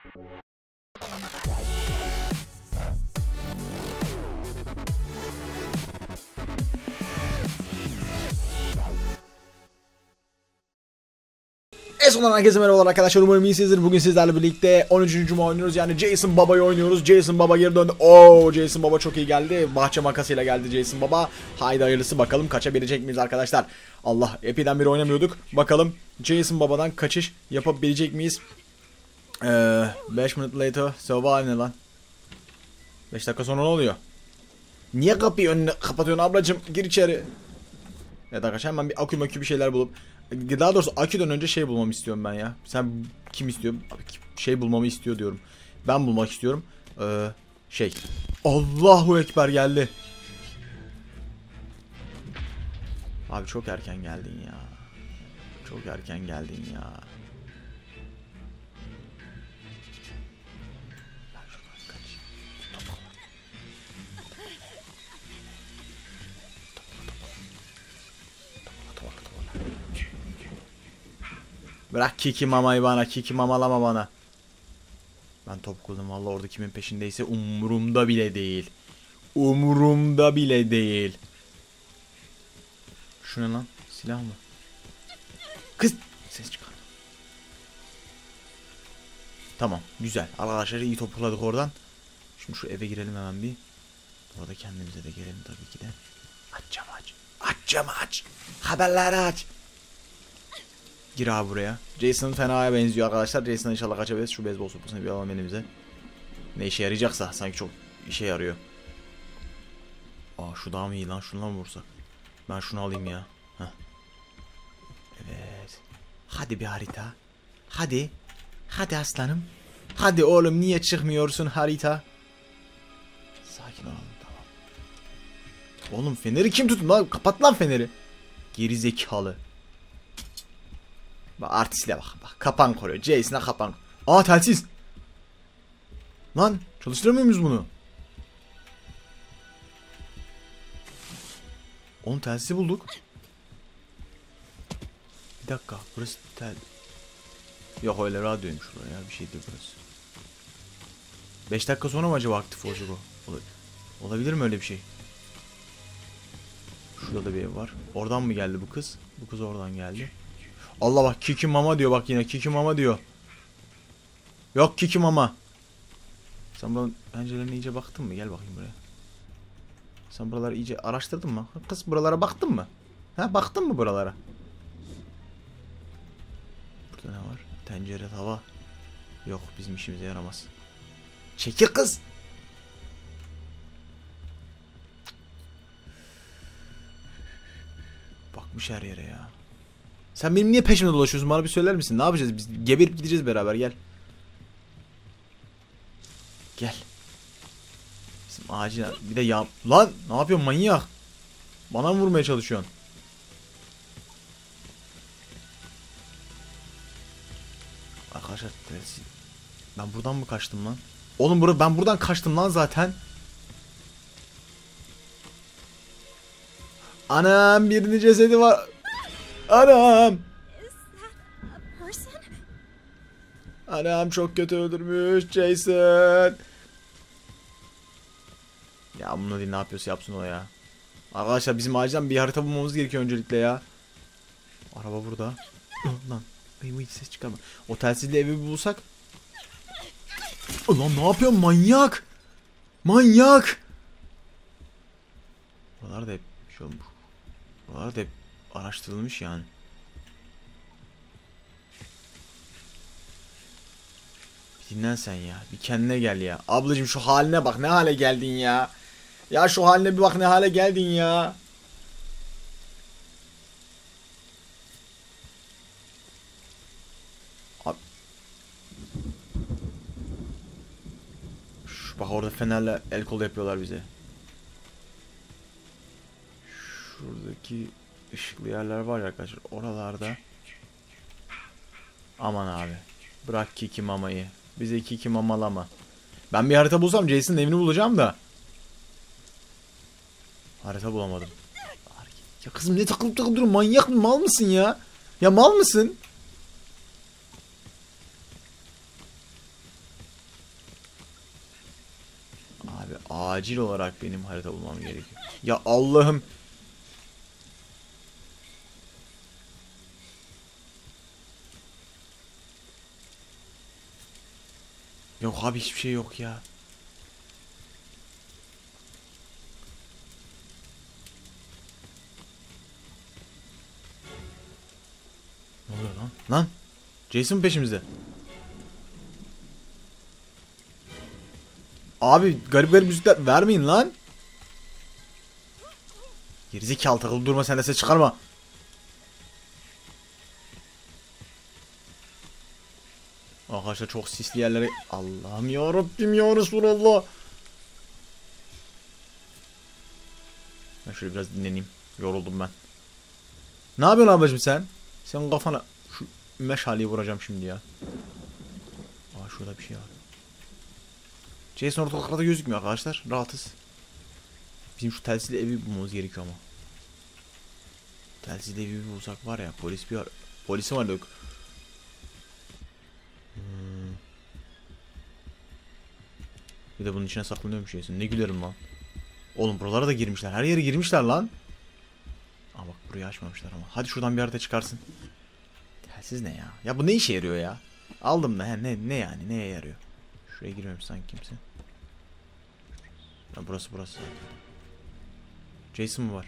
Sonradan herkese merhaba arkadaşlar, umarım iyisinizdir. Bugün sizlerle birlikte 13. Cuma oynuyoruz, yani Jason Baba'yı oynuyoruz. Jason Baba geri döndü. Jason Baba çok iyi geldi. Bahçe makasıyla geldi Jason Baba. Haydi hayırlısı, bakalım kaçabilecek miyiz arkadaşlar. Allah, epeyden beri oynamıyorduk. Bakalım Jason Baba'dan kaçış yapabilecek miyiz? 5 minute later. Survive ne lan? 5 dakika sonra ne oluyor? Niye kapıyı önüne kapatıyorsun ablacım? Gir içeri. Evet arkadaşlar, hemen bir akü bir şeyler bulup, daha doğrusu aküden önce şey bulmamı istiyorum ben ya. Sen kim istiyorum? Şey bulmamı istiyor diyorum. Ben bulmak istiyorum. Allahu Ekber geldi. Abi çok erken geldin ya. Çok erken geldin ya. Bırak kiki mamayı bana, kiki mamalama bana. Ben top kurdum vallahi, orada kimin peşindeyse umurumda bile değil. Umurumda bile değil. Şu ne lan? Silah mı? Kız! Ses çıkar. Tamam, güzel. Arkadaşlar iyi topladık oradan. Şimdi şu eve girelim hemen bir. Orada kendimize de gelelim tabii ki de. Aç camı aç. Aç camı aç. Haberleri aç. Gir abi buraya. Jason fenaya benziyor arkadaşlar. Jason'dan inşallah kaçabiliriz. Şu beyzbol sopasını bir alalım elimize. Ne işe yarayacaksa, sanki çok işe yarıyor. Şu daha mı iyi lan? Şundan mı vursak? Ben şunu alayım ya. Heh. Evet. Hadi bir harita. Hadi. Hadi aslanım. Hadi oğlum, niye çıkmıyorsun harita? Sakin ol. Tamam. Oğlum feneri kim tuttu lan? Kapat lan feneri. Geri zekalı. Bak artistle bak. Kapan koruyor. Jason'a kapan. Telsiz. Lan çalıştıramıyor muyuz bunu? Oğlum telsizi bulduk. Bir dakika, burası Yok, öyle radyoymuş ya, bir şeydi burası. 5 dakika sonra mı acaba aktif olacak o? Olabilir mi öyle bir şey? Şurada da bir ev var. Oradan mı geldi bu kız? Bu kız oradan geldi. Allah bak, Kiki Mama diyor, bak yine Kiki Mama diyor. Yok Kiki Mama. Sen bunun pencerelerine iyice baktın mı? Gel bakayım buraya. Sen buraları iyice araştırdın mı? Kız, buralara baktın mı? Ha, baktın mı buralara? Burada ne var? Tencere, tava. Yok, bizim işimize yaramaz. Çekil kız. Bakmış her yere ya. Sen benim niye peşimde dolaşıyorsun? Bana bir söyler misin? Ne yapacağız? Biz geberip gideceğiz beraber. Gel. Gel. Bizim acil. Bir de ya. Lan ne yapıyorsun manyak? Bana mı vurmaya çalışıyorsun? Arkadaşlar ben buradan mı kaçtım lan? Oğlum ben buradan kaçtım lan zaten. Anam, birinin cesedi var. Anam. Anam çok kötü öldürmüş Jason. Ya bunu değil, ne yapıyorsa yapsın o ya. Arkadaşlar bizim acilen bir harita bulmamız gerekiyor öncelikle ya. Araba burada. Lan. Hiç ses çıkarma. O telsizli evi bulsak. Lan ne yapıyorsun manyak? Manyak. Buralar da hep şey olmuş. Buralar da hep araştırılmış yani. Bir dinlen sen ya. Bir kendine gel ya. Ablacığım şu haline bak, ne hale geldin ya. Ya şu haline bir bak, ne hale geldin ya. Bak orada fenerle el kol yapıyorlar bize. Şuradaki ışıklı yerler var ya arkadaşlar, oralarda. Aman abi. Bırak Kiki Mama'yı. Bize Kiki Mamalama. Ben bir harita bulsam Jason'ın evini bulacağım da. Harita bulamadım. Ya kızım, ne takılıp duruyorsun? Manyak mı? Mal mısın ya? Ya mal mısın? Acil olarak benim harita bulmam gerekiyor. Ya Allah'ım. Yok abi hiçbir şey yok ya. Ne oluyor lan? Lan! Jason peşimizde. Abi garip garip müzikler vermeyin lan. Gerizekalı takılıp durma, sen de ses çıkarma. Arkadaşlar çok sisli yerlere. Allah'ım yarabbim ya Resulallah. Ben şöyle biraz dinleneyim. Yoruldum ben. Ne yapıyorsun ablacığım sen? Sen kafana şu meşaleyi vuracağım şimdi ya. Aa şurada bir şey var. Jason ortalıklarda gözükmüyor arkadaşlar. Rahatız. Bizim şu telsizli evi bulmamız gerekiyor ama. Telsizli evi bulsak var ya, polisi var yok. Bir de bunun içine saklanıyormuş Jason. Ne gülerim lan. Oğlum buralara da girmişler. Her yere girmişler lan. Aa bak burayı açmamışlar ama. Hadi şuradan bir harita çıkarsın. Telsiz ne ya? Ya bu ne işe yarıyor ya? Aldım da ne yani, neye yarıyor? Şuraya girmemiş sanki kimse. Ya burası. Jason mı var?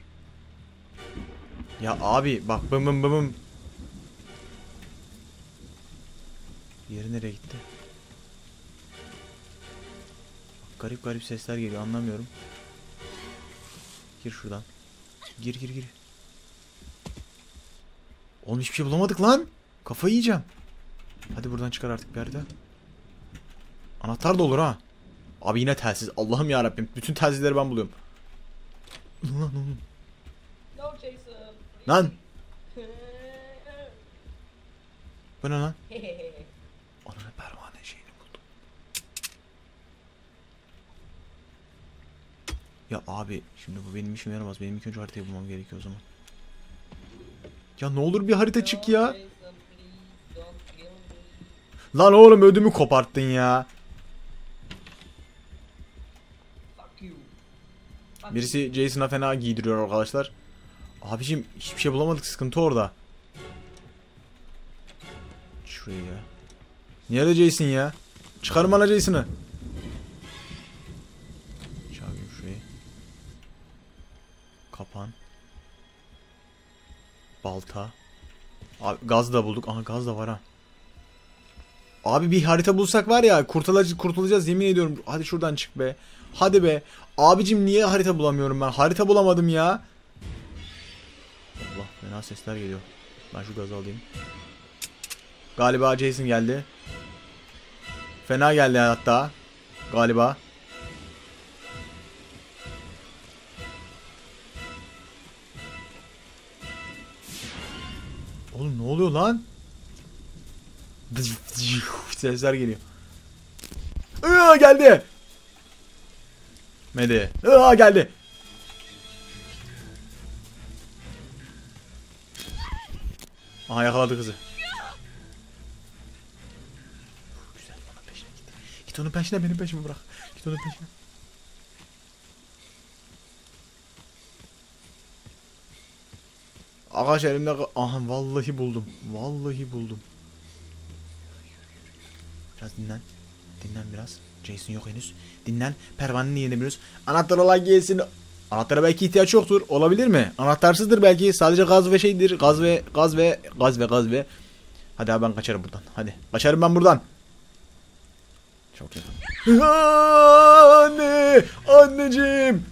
Ya abi bak bım. Yeri nereye gitti? Bak, garip sesler geliyor, anlamıyorum. Gir şuradan. Gir. Oğlum hiçbir şey bulamadık lan. Kafayı yiyeceğim. Hadi buradan çıkar artık bir harita. Anahtar da olur ha. Abi yine telsiz. Allah'ım ya Rabbim. Bütün telsizleri ben buluyorum. Lan. Bu ne lan? Ananı pervane şeyini buldum. Ya abi şimdi bu benim işime yaramaz. Benim ilk önce haritayı bulmam gerekiyor o zaman. Ya ne olur bir harita çık ya. Lan oğlum ödümü koparttın ya. Birisi Jason'a fena giydiriyor arkadaşlar. Abicim hiçbir şey bulamadık, sıkıntı orada. Şuraya ya. Nerede Jason ya? Çıkarım bana Jason'ı. Çağırayım şurayı. Kapan. Balta. Abi gaz da bulduk. Aha gaz da var ha. Abi bir harita bulsak var ya, kurtulacağız yemin ediyorum. Hadi şuradan çık be. Hadi be. Abicim niye harita bulamıyorum ben? Harita bulamadım ya. Allah fena sesler geliyor. Ben şu gazı alayım. Galiba Jason geldi. Fena geldi hatta. Galiba. Oğlum ne oluyor lan? Sesler geliyor. Geldi. Medi. Geldi. Aha yakaladı kızı. Güzel, onun peşine git. Git onun peşine, benim peşimi bırak. Git onun peşine. Ağaç elimde. Aha vallahi buldum. Biraz dinlen. Dinlen biraz. Jason yok henüz. Dinlen. Pervanenin yerini biliyoruz. Anahtar olan gelsin. Anahtara belki ihtiyaç yoktur. Olabilir mi? Anahtarsızdır belki. Sadece gaz ve şeydir. Gaz ve. Hadi abi ben kaçarım buradan. Hadi. Kaçarım ben buradan. Çok yakın. Anne! Anneciğim!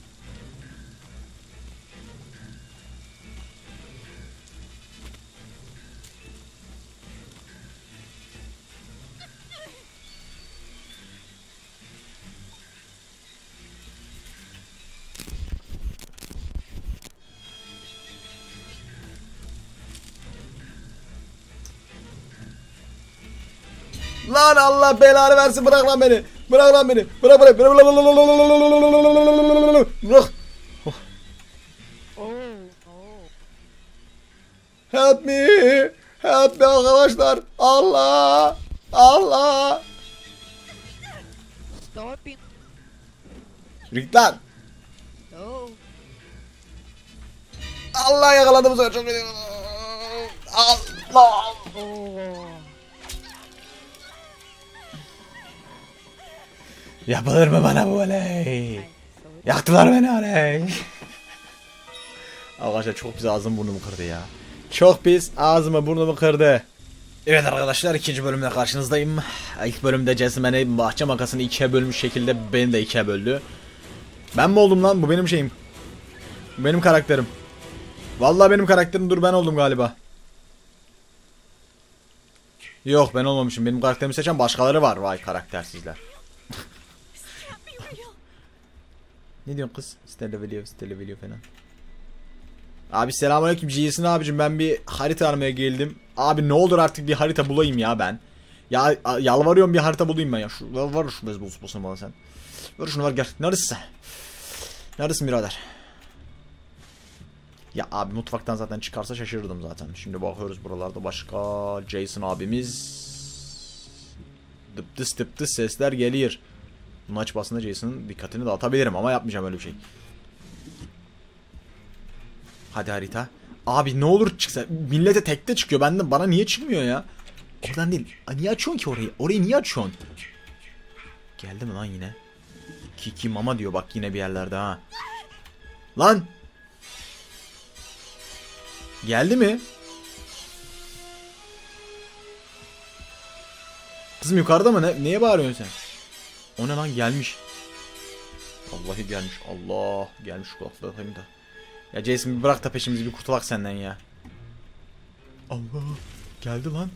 Lan Allah belanı versin, bırak lan beni. Bırak. Help me arkadaşlar. Allah. Stop it. Yürü git lan. Allah yakaladı bu sefer. Çok kötü. Allah. Yapılır mı bana bu oley? Yaktılar beni oley. Arkadaşlar çok pis ağzım burnumu kırdı ya. Çok pis ağzımı burnumu kırdı. Evet arkadaşlar, ikinci bölümde karşınızdayım. İlk bölümde Jason beni bahçe makasını ikiye bölmüş şekilde beni de ikiye böldü. Ben mi oldum lan? Bu benim şeyim. Bu benim karakterim. Vallahi benim karakterim, dur ben oldum galiba. Yok ben olmamışım. Benim karakterimi seçen başkaları var. Vay karaktersizler. Ne diyorsun kız? Stella video falan. Abi selamünaleyküm Jason abicim, ben bir harita aramaya geldim. Abi ne olur artık bir harita bulayım ya ben. Ya yalvarıyorum bir harita bulayım ben ya. Var şu bezbol bulsun bana sen. Ver şunu, var gel. Neredesin sen? Neredesin birader? Ya abi mutfaktan zaten çıkarsa şaşırırdım zaten. Şimdi bakıyoruz buralarda başka Jason abimiz. Dıptıs dıptıs sesler geliyor. Bunun açmasında Jason'ın dikkatini dağıtabilirim ama yapmayacağım öyle bir şey. Hadi harita. Abi ne olur çıksa. Millete tekte çıkıyor. Bana niye çıkmıyor ya? Oradan değil. Niye açıyorsun ki orayı? Orayı niye açıyorsun? Geldi mi lan yine? Kiki mama diyor bak yine bir yerlerde ha. Lan! Geldi mi? Kızım yukarıda mı? Neye bağırıyorsun sen? O ne lan, gelmiş. Vallahi gelmiş. Allah gelmiş, kulaklığı takayım da. Ya Jason bir bırak da peşimizi, bir kurtulak senden ya. Allah geldi lan.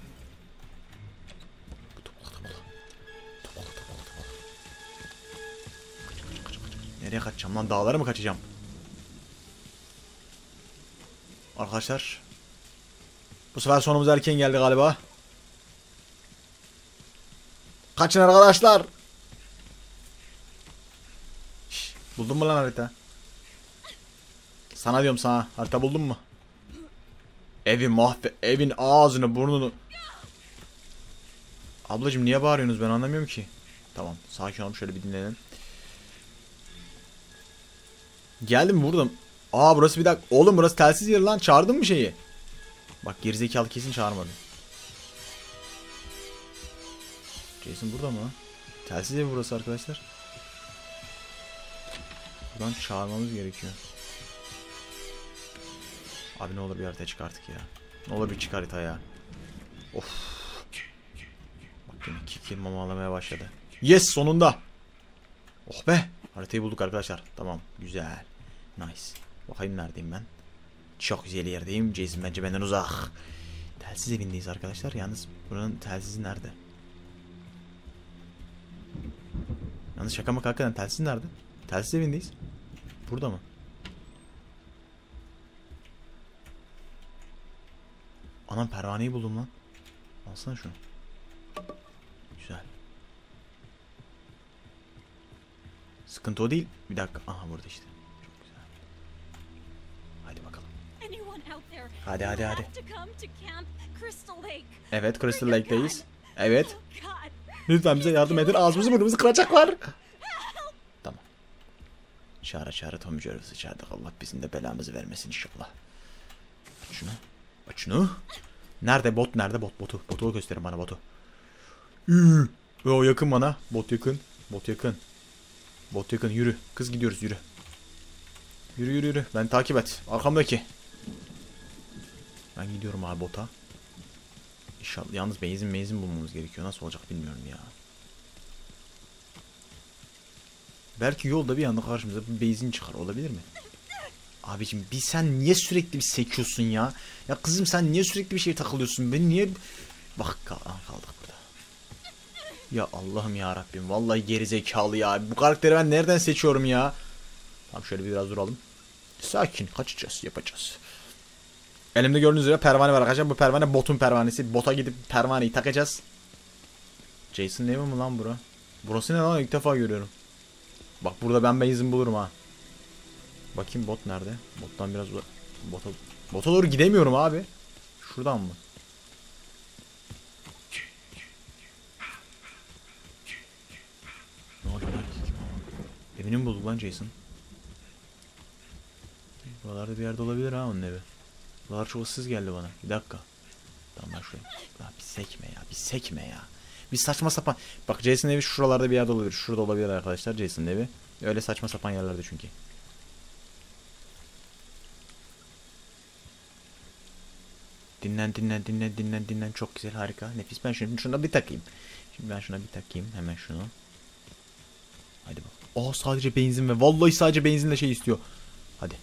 Nereye kaçacağım lan? Dağlara mı kaçacağım? Arkadaşlar. Bu sefer sonumuz erken geldi galiba. Kaçın arkadaşlar. Şş, buldun mu lan harita? Sana diyorum sana. Harita buldun mu? Evin ağzını burnunu. Ablacım niye bağırıyorsunuz, ben anlamıyorum ki. Tamam sakin olun, şöyle bir dinlenin. Geldim burada. Aa burası, bir dakika. Oğlum burası telsiz yeri lan. Çağırdın mı şeyi? Bak gerizekalı kesin çağırmadı. Jason burada mı? Telsiz evi burası arkadaşlar. Buradan çağırmamız gerekiyor. Abi ne olur bir harita çık artık ya. Ne olur bir çık harita ya. Of. Bak yine kikir mama alamaya başladı. Yes sonunda. Oh be. Haritayı bulduk arkadaşlar. Tamam güzel. Nice. Bakayım neredeyim ben. Çok güzel yerdeyim. Jason bence benden uzak. Telsiz evindeyiz arkadaşlar. Yalnız buranın telsizi nerede? Yalnız şaka mı hakikaten telsiz nerede? Telsiz evindeyiz. Burada mı? Anam pervaneyi buldum lan. Alsana şunu. Güzel. Sıkıntı o değil. Bir dakika. Aha burada işte. Çok güzel. Hadi bakalım. Hadi. Evet Crystal Lake'deyiz. Evet. Lütfen bize yardım edin. Ağzımızı burnumuzu kıracaklar. Tamam. Çağıra Tom Jervis'i çağırdık. Allah bizim de belamızı vermesin inşallah. Aç şunu. Aç şunu. Nerede bot? Nerede bot? Botu gösterin bana, botu. O yakın bana. Bot yakın. Bot yakın. Yürü. Kız gidiyoruz yürü. Yürü. Ben takip et. Arkamdaki. Ben gidiyorum abi bota. İnşallah. Yalnız benzin bulmamız gerekiyor. Nasıl olacak bilmiyorum ya. Belki yolda bir anda karşımıza bir benzin çıkar. Olabilir mi? Abicim sen niye sürekli bir sekiyorsun ya? Ya kızım sen niye sürekli bir şey takılıyorsun? Beni niye... Bak kaldık burada. Ya Allah'ım ya Rabbim. Vallahi gerizekalı ya. Bu karakteri ben nereden seçiyorum ya? Tamam şöyle biraz duralım. Sakin kaçacağız, yapacağız. Elimde gördüğünüz üzere pervane var arkadaşlar. Bu pervane botun pervanesi. Bota gidip pervaneyi takacağız. Jason ne mi lan bura? Burası ne lan? İlk defa görüyorum. Bak burada ben benzin bulurum ha. Bakayım bot nerede? Bottan biraz bota doğru gidemiyorum abi. Şuradan mı? Ne oluyor lan? Evini mi bulduk lan Jason? Buralarda bir yerde olabilir ha onun evi. Buralar çok ıssız geldi bana. Bir dakika. Tamam ben şuraya. Ya bir sekme ya. Bir sekme ya. Bir saçma sapan. Bak Jason'ın evi şuralarda bir yerde olabilir. Şurada olabilir arkadaşlar Jason'ın evi. Öyle saçma sapan yerlerde çünkü. Dinlen. Çok güzel, harika. Nefis. Ben şuna bir takayım. Şimdi ben şuna bir takayım. Hemen şunu. Hadi bak. Sadece benzin ve vallahi sadece benzinle şey istiyor. Hadi.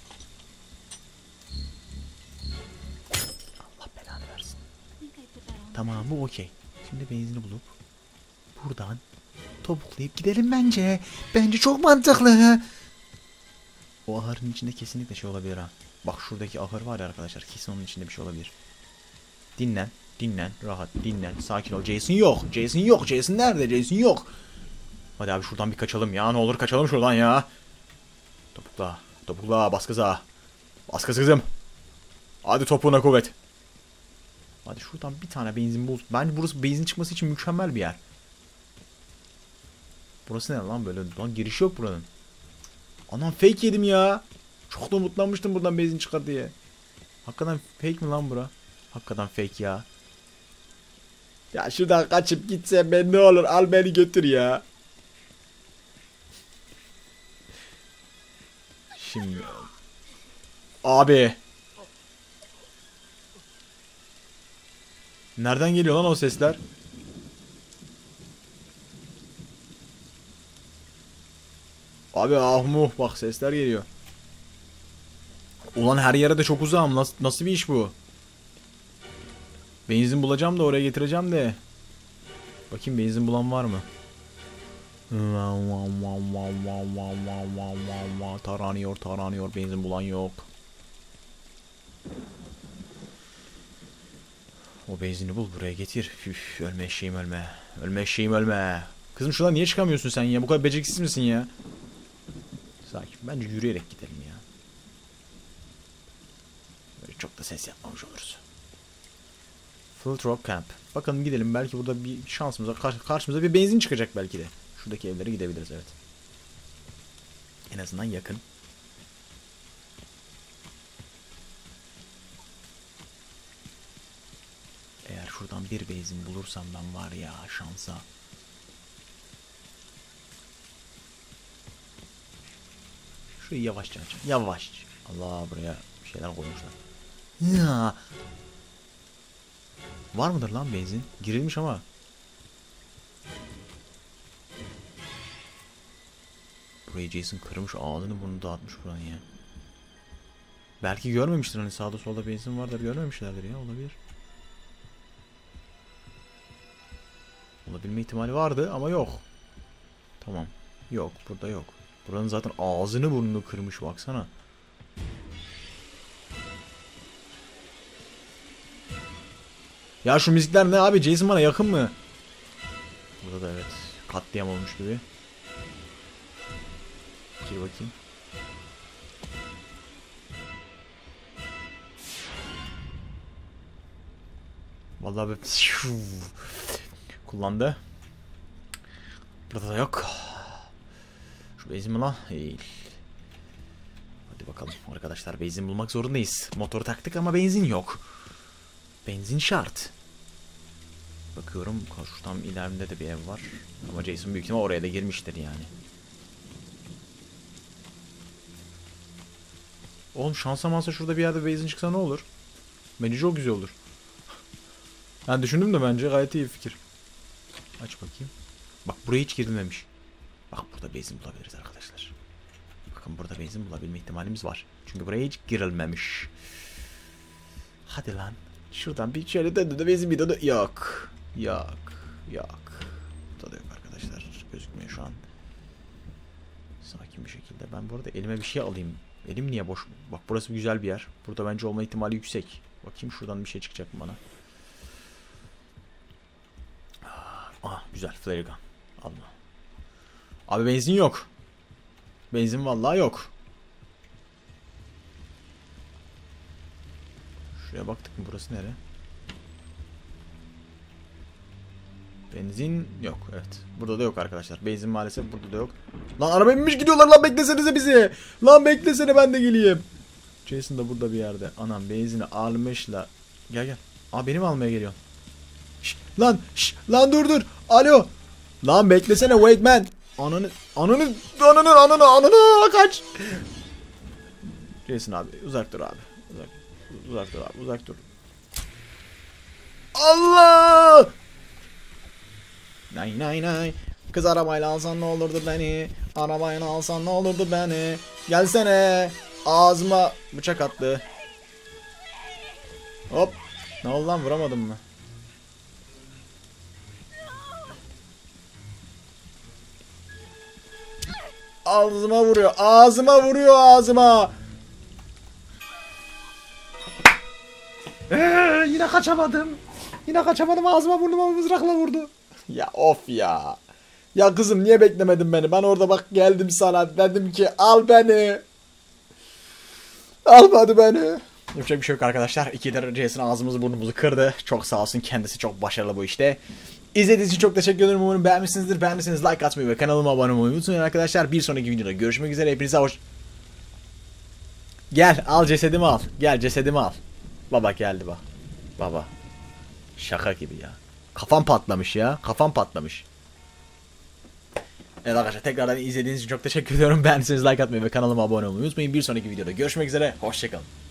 Allah belanı versin. Tamam bu okey. Şimdi benzini bulup buradan topuklayıp gidelim bence. Bence çok mantıklı. O ahırın içinde kesinlikle şey olabilir ha. Bak şuradaki ahır var ya arkadaşlar. Kesin onun içinde bir şey olabilir. Dinlen. Rahat dinlen. Sakin ol. Jason yok. Jason nerede? Jason yok. Hadi abi şuradan bir kaçalım ya. Ne olur kaçalım şuradan ya. Topukla. Bas gaza. Bas kızım. Hadi topuğuna kuvvet. Hadi şuradan bir tane benzin bul. Bence burası benzin çıkması için mükemmel bir yer. Burası ne lan böyle? Lan giriş yok buranın. Anam fake yedim ya. Çok da umutlanmıştım buradan benzin çıkar diye. Hakikaten fake mi lan bura? Hakikaten fake ya. Ya şuradan kaçıp gitsen ben ne olur, al beni götür ya. Şimdi. Abi. Nereden geliyor lan o sesler? Abi ahmuh bak sesler geliyor. Ulan her yere de çok uzağım. Nasıl bir iş bu? Benzin bulacağım da oraya getireceğim de. Bakayım benzin bulan var mı? Taranıyor. Benzin bulan yok. O benzini bul buraya getir. Üf, ölme eşeğim ölme. Ölme eşeğim ölme. Kızım şuradan niye çıkamıyorsun sen ya? Bu kadar beceriksiz misin ya? Sakin. Bence yürüyerek gidelim ya. Böyle çok da ses yapmamış oluruz. Field Rock Camp. Bakalım gidelim. Belki burada bir şansımıza karşımıza bir benzin çıkacak belki de. Şuradaki evlere gidebiliriz evet. En azından yakın. Eğer şuradan bir benzin bulursam ben var ya şansa. Şurayı yavaşça açayım. Yavaş. Allah buraya bir şeyler koymuşlar. Ya. Var mıdır lan benzin? Girilmiş ama. Burayı Jason kırmış, ağzını burnunu dağıtmış buranın ya. Belki görmemiştir, hani sağda solda benzin vardır, görmemişlerdir ya, olabilir. Olabilme ihtimali vardı ama yok. Tamam. Yok, burada yok. Buranın zaten ağzını burnunu kırmış baksana. Ya şu müzikler ne abi? Jason bana yakın mı? Burada da evet. Katliam olmuş gibi. Gir bakayım. Vallahi böyle kullandı. Burada da yok. Şu benzin mi lan? Değil. Hadi bakalım arkadaşlar, benzin bulmak zorundayız. Motoru taktık ama benzin yok. Benzin şart. Bakıyorum şuradan ileride de bir ev var. Ama Jason büyük ihtimal oraya da girmiştir yani. Oğlum şansa mansa şurada bir yerde benzin çıksa ne olur? Bence çok güzel olur. Ben düşündüm de bence gayet iyi fikir. Aç bakayım. Bak buraya hiç girilmemiş. Bak burada benzin bulabiliriz arkadaşlar. Bakın burada benzin bulabilme ihtimalimiz var. Çünkü buraya hiç girilmemiş. Hadi lan. Şuradan bir şöyle döndü de benzin bidonu yok. Yok. Burada da yok arkadaşlar. Gözükmüyor şu an. Sakin bir şekilde. Ben bu arada elime bir şey alayım. Elim niye boş? Bak burası güzel bir yer. Burada bence olma ihtimali yüksek. Bakayım şuradan bir şey çıkacak mı bana? Güzel. Flare gun. Allah. Abi benzin yok. Benzin vallahi yok. Şuraya baktık mı? Burası nere? Benzin yok, evet. Burada da yok arkadaşlar. Benzin maalesef burada da yok. Lan araba binmiş gidiyorlar lan, beklesenize bizi. Lan beklesene, ben de geleyim. Jason da burada bir yerde. Anam benzini almışlar. Gel gel. Aa, benim almaya geliyor. Lan dur. Alo. Lan beklesene, wait man. Ananı kaç. Jason abi uzak dur abi. Uzak dur abi, uzak dur. Allah! Nay. Kız arabayla alsan ne olurdu beni? Arabayla alsan ne olurdu beni? Gelsene. Ağzıma bıçak attı. Hop. Ne oldu lan, vuramadım mı? Ağzıma vuruyor. Ağzıma. Yine kaçamadım. Ağzıma burnuma mızrakla vurdu. Ya of ya. Ya kızım niye beklemedin beni? Ben orada bak geldim sana. Dedim ki al beni. Almadı beni. Yapacak bir şey yok arkadaşlar. İkidir Jason ağzımızı burnumuzu kırdı. Çok sağ olsun, kendisi çok başarılı bu işte. İzlediğiniz için çok teşekkür ederim. Umarım beğenmişsinizdir. Beğendiyseniz like atmayı ve kanalıma abone olmayı unutmayın arkadaşlar. Bir sonraki videoda görüşmek üzere. Hepinize Gel al cesedimi al. Baba geldi bak. Baba. Şaka gibi ya. Kafam patlamış. Evet arkadaşlar, tekrardan izlediğiniz için çok teşekkür ediyorum. Beğendiyseniz like atmayı ve kanalıma abone olmayı unutmayın. Bir sonraki videoda görüşmek üzere. Hoşçakalın.